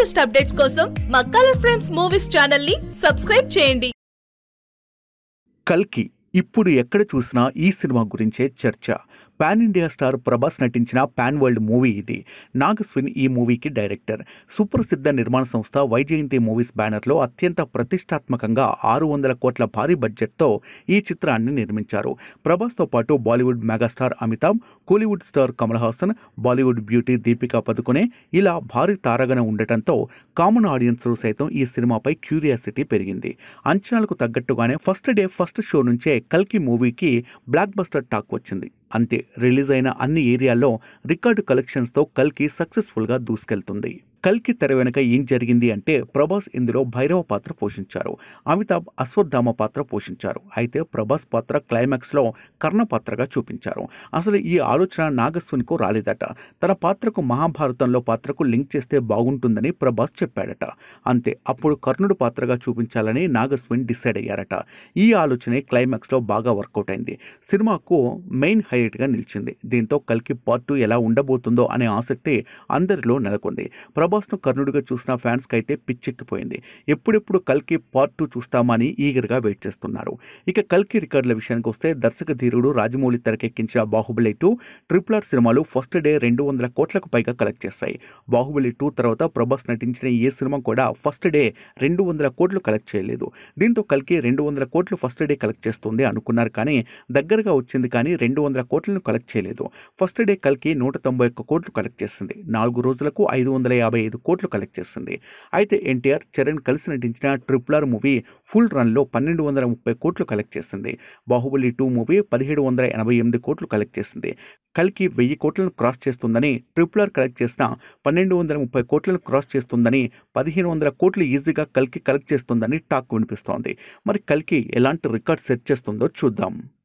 Latest updates కోసం మా colour friends movies channel ని సబ్స్క్రైబ్ చేయండి. కల్కి ఇప్పుడు ఎక్కడ చూసినా ఈ సినిమా గురించే చర్చ. పాన్ ఇండియా స్టార్ ప్రభాస్ నటించిన పాన్ వరల్డ్ మూవీ ఇది. నాగస్విన్ ఈ మూవీకి డైరెక్టర్. సుప్రసిద్ధ నిర్మాణ సంస్థ వైజయంతి మూవీస్ బ్యానర్లో అత్యంత ప్రతిష్టాత్మకంగా 600 కోట్ల భారీ బడ్జెట్తో ఈ చిత్రాన్ని నిర్మించారు. ప్రభాస్తో పాటు Bollywood megastar Amitabh, Kollywood star Kamal Haasan, Bollywood beauty Deepika Padukone ఇలా భారీ తారగణ ఉండటంతో కామన్ ఆడియన్స్ సైతం ఈ సినిమాపై క్యూరియాసిటీ పెరిగింది. అంచనాలకు తగ్గట్టుగానే ఫస్ట్ డే ఫస్ట్ షో నుంచే కల్కి మూవీకి బ్లాక్ బస్టర్ టాక్ వచ్చింది. అంతే, రిలీజ్ అయిన అన్ని ఏరియాల్లో రికార్డు కలెక్షన్స్తో కల్కి సక్సెస్ఫుల్గా దూసుకెళ్తుంది. కల్కి తెర వెనుక ఏం జరిగింది అంటే ప్రభాస్ ఇందులో భైరవ పాత్ర పోషించారు, అమితాబ్ అశ్వత్థామ పాత్ర పోషించారు. అయితే ప్రభాస్ పాత్ర క్లైమాక్స్లో కర్ణ పాత్రగా చూపించారు. అసలు ఈ ఆలోచన నాగస్విన్కు రాలేదట. తన పాత్రకు మహాభారతంలో పాత్రకు లింక్ చేస్తే బాగుంటుందని ప్రభాస్ చెప్పాడట. అంతే, అప్పుడు కర్ణుడు పాత్రగా చూపించాలని నాగస్విన్ డిసైడ్ అయ్యారట. ఈ ఆలోచనే క్లైమాక్స్లో బాగా వర్కౌట్ అయింది. సినిమాకు మెయిన్ హైలైట్గా నిలిచింది. దీంతో కల్కి పార్ట్ 2 ఎలా ఉండబోతుందో అనే ఆసక్తి అందరిలో నెలకొంది. ప్రభాస్ను కర్ణుడిగా చూసిన ఫ్యాన్స్కి అయితే పిచ్చెక్కిపోయింది. ఎప్పుడెప్పుడు కల్కి పార్ట్ 2 చూస్తామని ఈగర్గా వెయిట్ చేస్తున్నారు. ఇక కల్కి రికార్డుల విషయానికి వస్తే దర్శక ధీరుడు రాజమౌళి తెరకెక్కించిన బాహుబలి 2, RRR సినిమాలు ఫస్ట్ డే 200 కోట్లకు పైగా కలెక్ట్ చేస్తాయి. బాహుబలి 2 తర్వాత ప్రభాస్ నటించిన ఏ సినిమా కూడా ఫస్ట్ డే 200 కోట్లు కలెక్ట్ చేయలేదు. దీంతో కల్కి 200 కోట్లు ఫస్ట్ డే కలెక్ట్ చేస్తుంది అనుకున్నారు, కానీ దగ్గరగా వచ్చింది, కానీ 200 కోట్లను కలెక్ట్ చేయలేదు. ఫస్ట్ డే కల్కి 191 కోట్లు కలెక్ట్ చేసింది. 4 రోజులకు 555 కోట్లు కలెక్ట్ చేసింది. అయితే ఎన్టీఆర్, చరణ్ కలిసి నటించిన RRR మూవీ ఫుల్ రన్లో 1230 కోట్లు కలెక్ట్ చేసింది. బాహుబలి 2 మూవీ 1788 కోట్లు కలెక్ట్ చేసింది. కల్కి 1000 కోట్లను క్రాస్ చేస్తుందని, RRR కలెక్ట్ చేసిన 1230 కోట్లను క్రాస్ చేస్తుందని, 1500 కోట్లు ఈజీగా కల్కి కలెక్ట్ చేస్తుందని టాక్ వినిపిస్తోంది. మరి కల్కి ఎలాంటి రికార్డ్ సెట్ చేస్తుందో చూద్దాం.